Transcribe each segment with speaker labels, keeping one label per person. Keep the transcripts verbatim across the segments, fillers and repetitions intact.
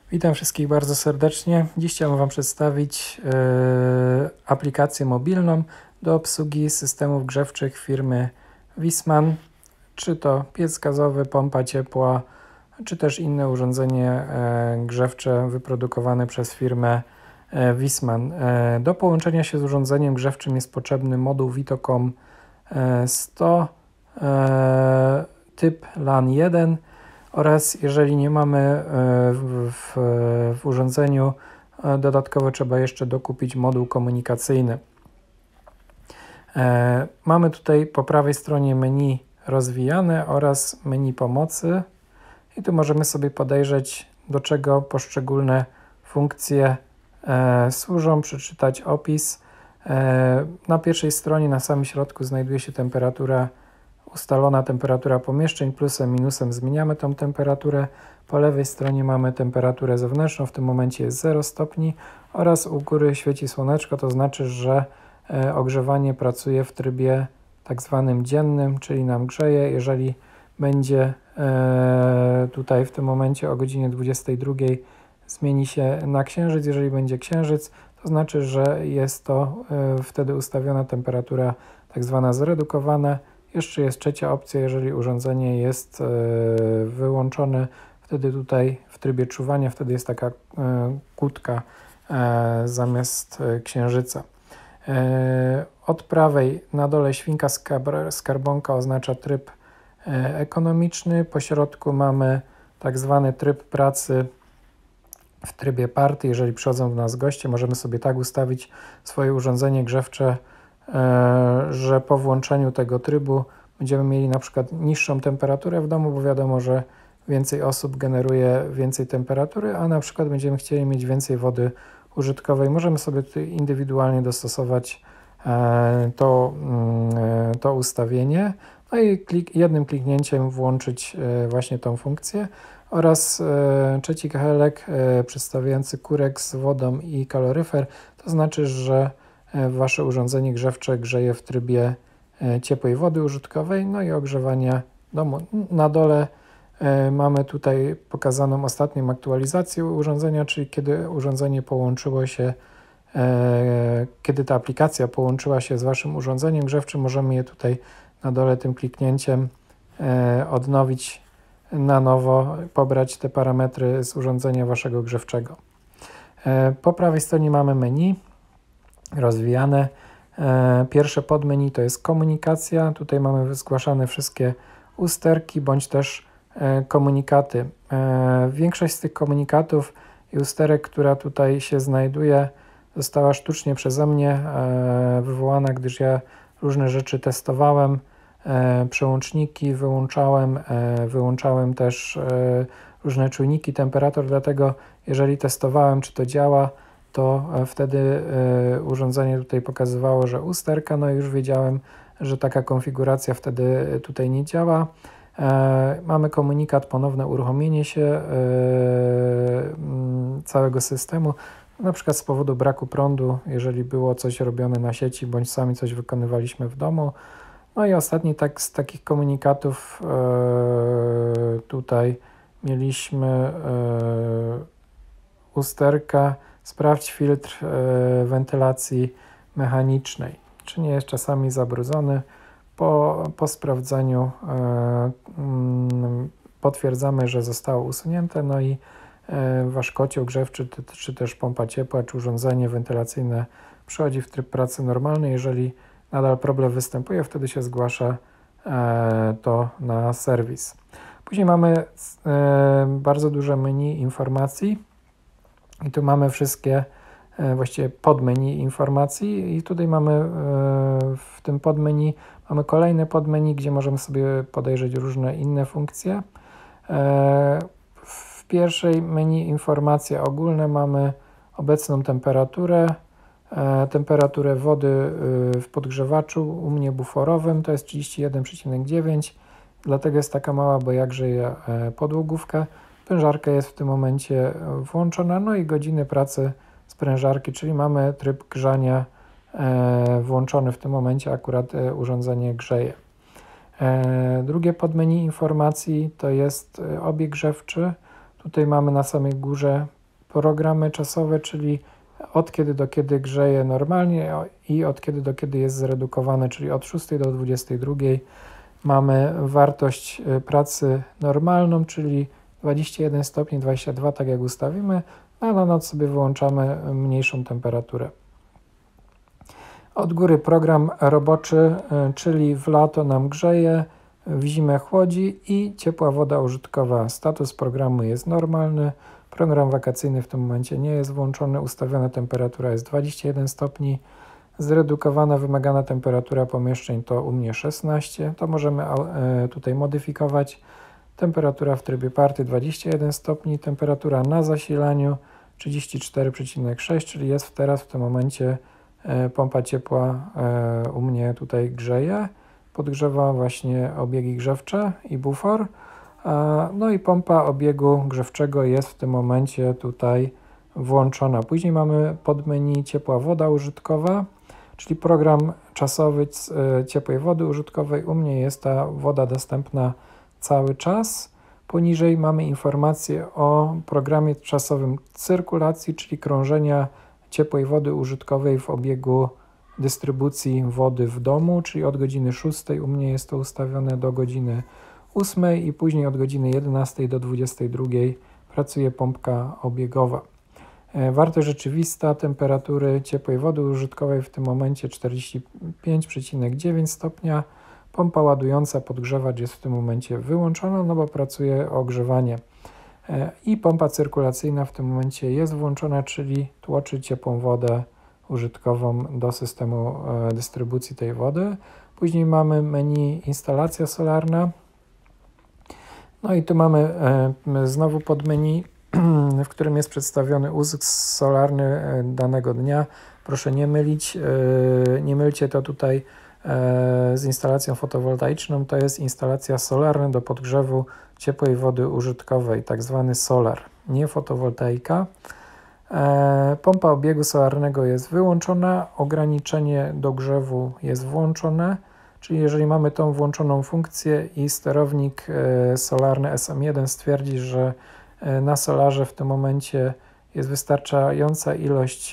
Speaker 1: Witam wszystkich bardzo serdecznie. Dziś chciałem Wam przedstawić yy, aplikację mobilną do obsługi systemów grzewczych firmy Viessmann, czy to piec gazowy, pompa ciepła, czy też inne urządzenie yy, grzewcze wyprodukowane przez firmę yy, Viessmann. Yy, do połączenia się z urządzeniem grzewczym jest potrzebny moduł Vitocom yy, sto yy, typ LAN jeden. Oraz jeżeli nie mamy w, w, w urządzeniu, dodatkowo trzeba jeszcze dokupić moduł komunikacyjny. Mamy tutaj po prawej stronie menu rozwijane oraz menu pomocy i tu możemy sobie podejrzeć, do czego poszczególne funkcje służą, przeczytać opis. Na pierwszej stronie na samym środku znajduje się temperatura, ustalona temperatura pomieszczeń, plusem, minusem zmieniamy tą temperaturę. Po lewej stronie mamy temperaturę zewnętrzną, w tym momencie jest zero stopni oraz u góry świeci słoneczko, to znaczy, że e, ogrzewanie pracuje w trybie tak zwanym dziennym, czyli nam grzeje. Jeżeli będzie e, tutaj w tym momencie o godzinie dwudziestej drugiej zmieni się na księżyc, jeżeli będzie księżyc, to znaczy, że jest to e, wtedy ustawiona temperatura tak zwana zredukowana. Jeszcze jest trzecia opcja, jeżeli urządzenie jest wyłączone, wtedy tutaj w trybie czuwania, wtedy jest taka kłódka zamiast księżyca. Od prawej na dole świnka skarbonka oznacza tryb ekonomiczny, po środku mamy tak zwany tryb pracy w trybie party. Jeżeli przychodzą do nas goście, możemy sobie tak ustawić swoje urządzenie grzewcze, że po włączeniu tego trybu będziemy mieli na przykład niższą temperaturę w domu, bo wiadomo, że więcej osób generuje więcej temperatury, a na przykład będziemy chcieli mieć więcej wody użytkowej. Możemy sobie tutaj indywidualnie dostosować to, to ustawienie, no i klik, jednym kliknięciem włączyć właśnie tą funkcję. Oraz trzeci kahelek przedstawiający kurek z wodą i kaloryfer, to znaczy, że Wasze urządzenie grzewcze grzeje w trybie ciepłej wody użytkowej, no i ogrzewania domu. Na dole mamy tutaj pokazaną ostatnią aktualizację urządzenia, czyli kiedy urządzenie połączyło się, kiedy ta aplikacja połączyła się z Waszym urządzeniem grzewczym, możemy je tutaj na dole tym kliknięciem odnowić na nowo, pobrać te parametry z urządzenia Waszego grzewczego. Po prawej stronie mamy menu rozwijane. Pierwsze podmenu to jest komunikacja. Tutaj mamy zgłaszane wszystkie usterki bądź też komunikaty. Większość z tych komunikatów i usterek, która tutaj się znajduje, została sztucznie przeze mnie wywołana, gdyż ja różne rzeczy testowałem. Przełączniki wyłączałem, wyłączałem też różne czujniki temperatur, dlatego jeżeli testowałem, czy to działa, to wtedy urządzenie tutaj pokazywało, że usterka, no i już wiedziałem, że taka konfiguracja wtedy tutaj nie działa. Mamy komunikat, ponowne uruchomienie się całego systemu, na przykład z powodu braku prądu, jeżeli było coś robione na sieci, bądź sami coś wykonywaliśmy w domu. No i ostatni tak z takich komunikatów tutaj mieliśmy usterka, sprawdź filtr wentylacji mechanicznej, czy nie jest czasami zabrudzony. Po, po sprawdzeniu potwierdzamy, że zostało usunięte, no i Wasz kocioł grzewczy, czy też pompa ciepła, czy urządzenie wentylacyjne przechodzi w tryb pracy normalny. Jeżeli nadal problem występuje, wtedy się zgłasza to na serwis. Później mamy bardzo duże menu informacji i tu mamy wszystkie właściwie podmenu informacji i tutaj mamy w tym podmenu mamy kolejne podmenu, gdzie możemy sobie podejrzeć różne inne funkcje. W pierwszej menu informacje ogólne mamy obecną temperaturę, temperaturę wody w podgrzewaczu, u mnie buforowym to jest trzydzieści jeden przecinek dziewięć, dlatego jest taka mała, bo ja grzeję podłogówkę. Sprężarka jest w tym momencie włączona, no i godziny pracy sprężarki, czyli mamy tryb grzania włączony w tym momencie, akurat urządzenie grzeje. Drugie podmenu informacji to jest obieg grzewczy. Tutaj mamy na samej górze programy czasowe, czyli od kiedy do kiedy grzeje normalnie i od kiedy do kiedy jest zredukowane, czyli od szóstej do dwudziestej drugiej mamy wartość pracy normalną, czyli dwadzieścia jeden stopni, dwadzieścia dwa, tak jak ustawimy, a na noc sobie wyłączamy mniejszą temperaturę. Od góry program roboczy, czyli w lato nam grzeje, w zimę chłodzi i ciepła woda użytkowa. Status programu jest normalny, program wakacyjny w tym momencie nie jest włączony, ustawiona temperatura jest dwadzieścia jeden stopni, zredukowana wymagana temperatura pomieszczeń to u mnie szesnaście, to możemy tutaj modyfikować. Temperatura w trybie party dwadzieścia jeden stopni, temperatura na zasilaniu trzydzieści cztery przecinek sześć, czyli jest teraz w tym momencie pompa ciepła u mnie tutaj grzeje, podgrzewa właśnie obiegi grzewcze i bufor. No i pompa obiegu grzewczego jest w tym momencie tutaj włączona. Później mamy podmenu ciepła woda użytkowa, czyli program czasowy ciepłej wody użytkowej. U mnie jest ta woda dostępna cały czas. Poniżej mamy informację o programie czasowym cyrkulacji, czyli krążenia ciepłej wody użytkowej w obiegu dystrybucji wody w domu, czyli od godziny szóstej u mnie jest to ustawione do godziny ósmej i później od godziny jedenastej do dwudziestej drugiej pracuje pompka obiegowa. Wartość rzeczywista temperatury ciepłej wody użytkowej w tym momencie czterdzieści pięć przecinek dziewięć stopnia. Pompa ładująca podgrzewacz jest w tym momencie wyłączona, no bo pracuje ogrzewanie. I pompa cyrkulacyjna w tym momencie jest włączona, czyli tłoczy ciepłą wodę użytkową do systemu dystrybucji tej wody. Później mamy menu instalacja solarna. No i tu mamy znowu podmenu, w którym jest przedstawiony uzysk solarny danego dnia. Proszę nie mylić, nie mylcie to tutaj z instalacją fotowoltaiczną. To jest instalacja solarna do podgrzewu ciepłej wody użytkowej, tak zwany solar, nie fotowoltaika. Pompa obiegu solarnego jest wyłączona, ograniczenie dogrzewu jest włączone, czyli jeżeli mamy tą włączoną funkcję i sterownik solarny S M jeden stwierdzi, że na solarze w tym momencie jest wystarczająca ilość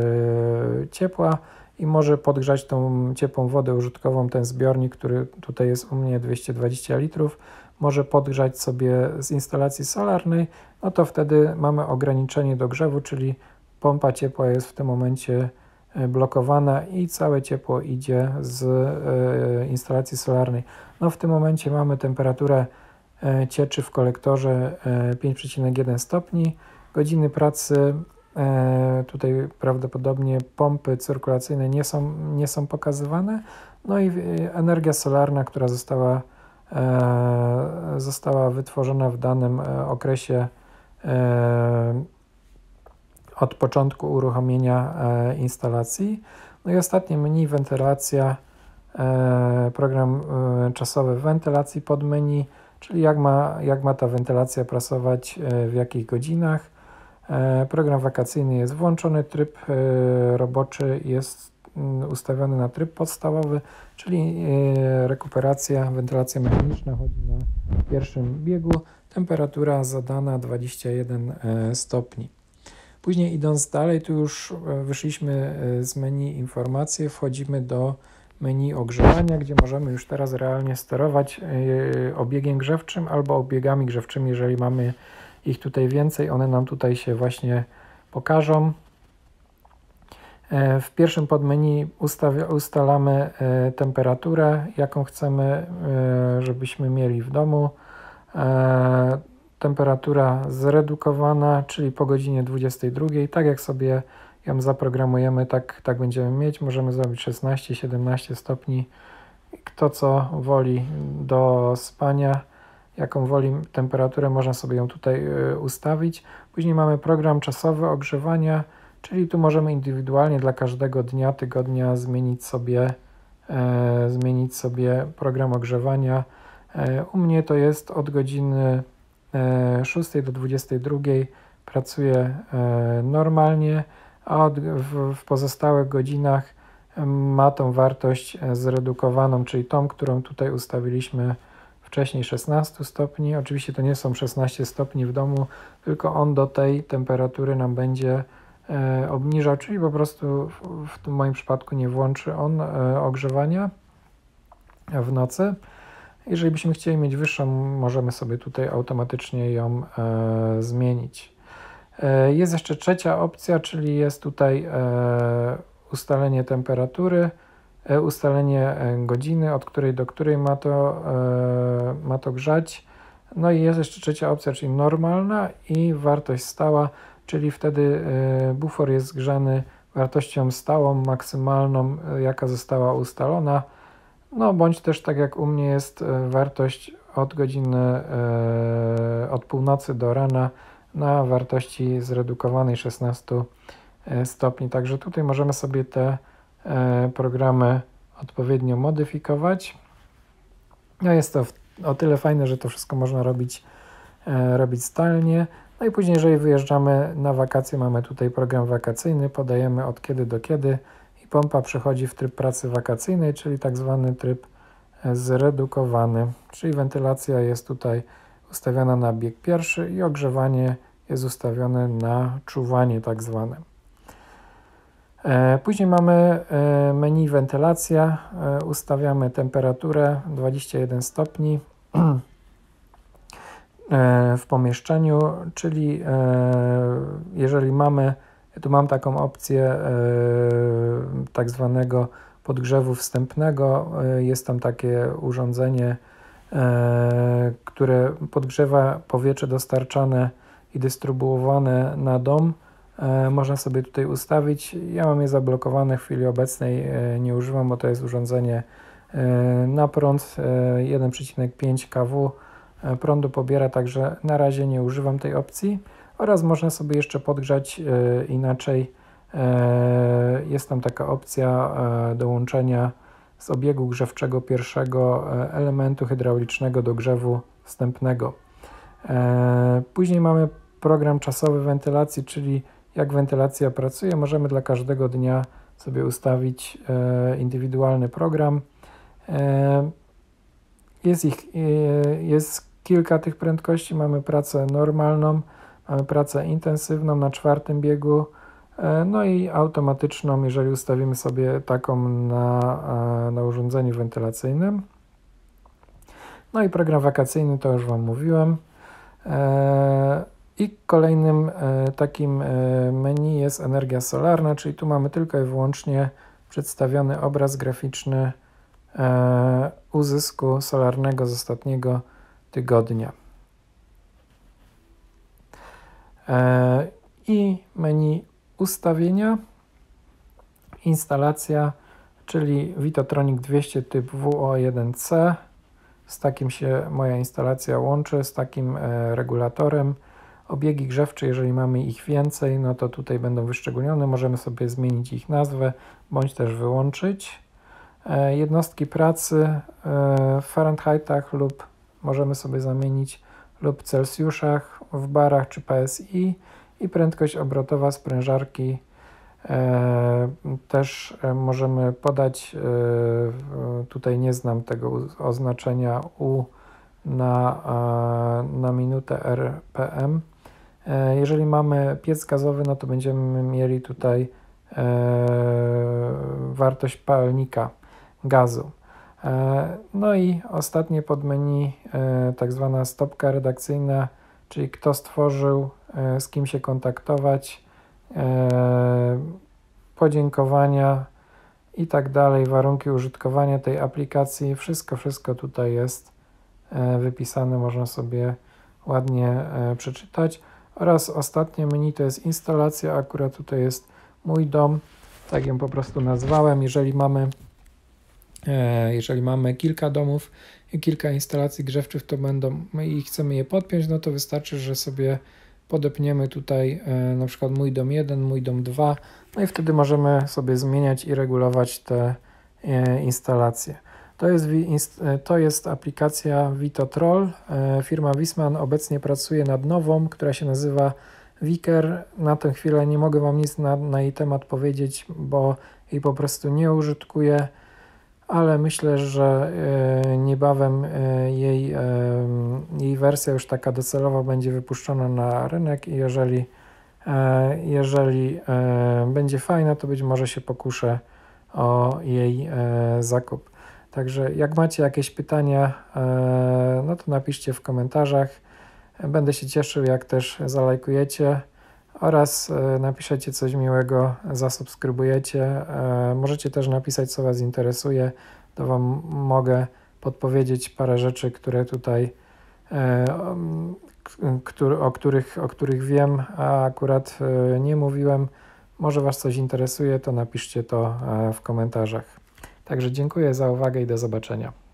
Speaker 1: ciepła i może podgrzać tą ciepłą wodę użytkową, ten zbiornik, który tutaj jest u mnie dwieście dwadzieścia litrów, może podgrzać sobie z instalacji solarnej, no to wtedy mamy ograniczenie dogrzewu, czyli pompa ciepła jest w tym momencie blokowana i całe ciepło idzie z instalacji solarnej. No w tym momencie mamy temperaturę cieczy w kolektorze pięć przecinek jeden stopni, godziny pracy tutaj prawdopodobnie pompy cyrkulacyjne nie są, nie są pokazywane, no i energia solarna, która została została wytworzona w danym okresie od początku uruchomienia instalacji. No i ostatnie menu wentylacja, program czasowy wentylacji podmenu, czyli jak ma, jak ma ta wentylacja pracować, w jakich godzinach. Program wakacyjny jest włączony, tryb roboczy jest ustawiony na tryb podstawowy, czyli rekuperacja, wentylacja mechaniczna chodzi na pierwszym biegu, temperatura zadana dwadzieścia jeden stopni. Później idąc dalej, tu już wyszliśmy z menu informacje, wchodzimy do menu ogrzewania, gdzie możemy już teraz realnie sterować obiegiem grzewczym albo obiegami grzewczymi, jeżeli mamy ich tutaj więcej, one nam tutaj się właśnie pokażą. W pierwszym podmenu ustalamy temperaturę, jaką chcemy, żebyśmy mieli w domu. Temperatura zredukowana, czyli po godzinie dwudziestej drugiej. Tak jak sobie ją zaprogramujemy, tak, tak będziemy mieć. Możemy zrobić szesnaście siedemnaście stopni. Kto co woli do spania, jaką woli temperaturę, można sobie ją tutaj ustawić. Później mamy program czasowy ogrzewania, czyli tu możemy indywidualnie dla każdego dnia, tygodnia zmienić sobie, e, zmienić sobie program ogrzewania. E, u mnie to jest od godziny e, szóstej do dwudziestej drugiej pracuje e, normalnie, a od, w, w pozostałych godzinach ma tą wartość zredukowaną, czyli tą, którą tutaj ustawiliśmy wcześniej szesnaście stopni. Oczywiście to nie są szesnaście stopni w domu, tylko on do tej temperatury nam będzie e, obniżał, czyli po prostu w, w tym moim przypadku nie włączy on e, ogrzewania w nocy. Jeżeli byśmy chcieli mieć wyższą, możemy sobie tutaj automatycznie ją e, zmienić. E, jest jeszcze trzecia opcja, czyli jest tutaj e, ustalenie temperatury, e, ustalenie godziny, od której do której ma to, e, ma to grzać. No i jest jeszcze trzecia opcja, czyli normalna i wartość stała, czyli wtedy e, bufor jest grzany wartością stałą, maksymalną, e, jaka została ustalona. No bądź też tak jak u mnie jest wartość od godziny, od północy do rana na wartości zredukowanej szesnaście stopni. Także tutaj możemy sobie te programy odpowiednio modyfikować. No jest to o tyle fajne, że to wszystko można robić, robić zdalnie. No i później, jeżeli wyjeżdżamy na wakacje, mamy tutaj program wakacyjny, podajemy od kiedy do kiedy. Pompa przechodzi w tryb pracy wakacyjnej, czyli tak zwany tryb zredukowany, czyli wentylacja jest tutaj ustawiona na bieg pierwszy i ogrzewanie jest ustawione na czuwanie tak zwane. Później mamy menu wentylacja, ustawiamy temperaturę dwadzieścia jeden stopni w pomieszczeniu, czyli jeżeli mamy, tu mam taką opcję tak zwanego podgrzewu wstępnego, jest tam takie urządzenie, które podgrzewa powietrze dostarczane i dystrybuowane na dom. Można sobie tutaj ustawić. Ja mam je zablokowane w chwili obecnej, nie używam, bo to jest urządzenie na prąd jeden przecinek pięć kW prądu pobiera, także na razie nie używam tej opcji. Oraz można sobie jeszcze podgrzać inaczej. Jest tam taka opcja dołączenia z obiegu grzewczego pierwszego elementu hydraulicznego do grzewu wstępnego. Później mamy program czasowy wentylacji, czyli jak wentylacja pracuje. Możemy dla każdego dnia sobie ustawić indywidualny program. Jest ich, jest kilka tych prędkości. Mamy pracę normalną, mamy pracę intensywną na czwartym biegu, no i automatyczną, jeżeli ustawimy sobie taką na, na urządzeniu wentylacyjnym. No i program wakacyjny, to już Wam mówiłem. I kolejnym takim menu jest energia solarna, czyli tu mamy tylko i wyłącznie przedstawiony obraz graficzny uzysku solarnego z ostatniego tygodnia. I menu ustawienia, instalacja, czyli Vitotronic dwieście typ W O jeden C. Z takim się moja instalacja łączy, z takim regulatorem. Obiegi grzewcze, jeżeli mamy ich więcej, no to tutaj będą wyszczególnione. Możemy sobie zmienić ich nazwę, bądź też wyłączyć. Jednostki pracy w Fahrenheitach lub możemy sobie zamienić lub Celsjuszach, w barach czy P S I i prędkość obrotowa sprężarki też możemy podać. Tutaj nie znam tego oznaczenia U na, na minutę R P M. Jeżeli mamy piec gazowy, no to będziemy mieli tutaj wartość palnika gazu. No i ostatnie podmenu, tak zwana stopka redakcyjna, czyli kto stworzył, z kim się kontaktować, podziękowania i tak dalej, warunki użytkowania tej aplikacji. Wszystko, wszystko tutaj jest wypisane, można sobie ładnie przeczytać. Oraz ostatnie menu to jest instalacja, akurat tutaj jest mój dom, tak ją po prostu nazwałem. Jeżeli mamy, jeżeli mamy kilka domów i kilka instalacji grzewczych, to będą i chcemy je podpiąć, no to wystarczy, że sobie podepniemy tutaj na przykład mój dom jeden, mój dom dwa, no i wtedy możemy sobie zmieniać i regulować te instalacje. To jest, to jest aplikacja Vitotrol. Firma Wisman obecnie pracuje nad nową, która się nazywa Viker. Na tę chwilę nie mogę Wam nic na, na jej temat powiedzieć, bo jej po prostu nie użytkuję, ale myślę, że niebawem jej, jej wersja już taka docelowa będzie wypuszczona na rynek i jeżeli, jeżeli będzie fajna, to być może się pokuszę o jej zakup. Także jak macie jakieś pytania, no to napiszcie w komentarzach. Będę się cieszył, jak też zalajkujecie oraz napiszecie coś miłego, zasubskrybujecie. Możecie też napisać, co Was interesuje, to Wam mogę podpowiedzieć parę rzeczy, które tutaj, o których, o których wiem, a akurat nie mówiłem. Może Was coś interesuje, to napiszcie to w komentarzach. Także dziękuję za uwagę i do zobaczenia.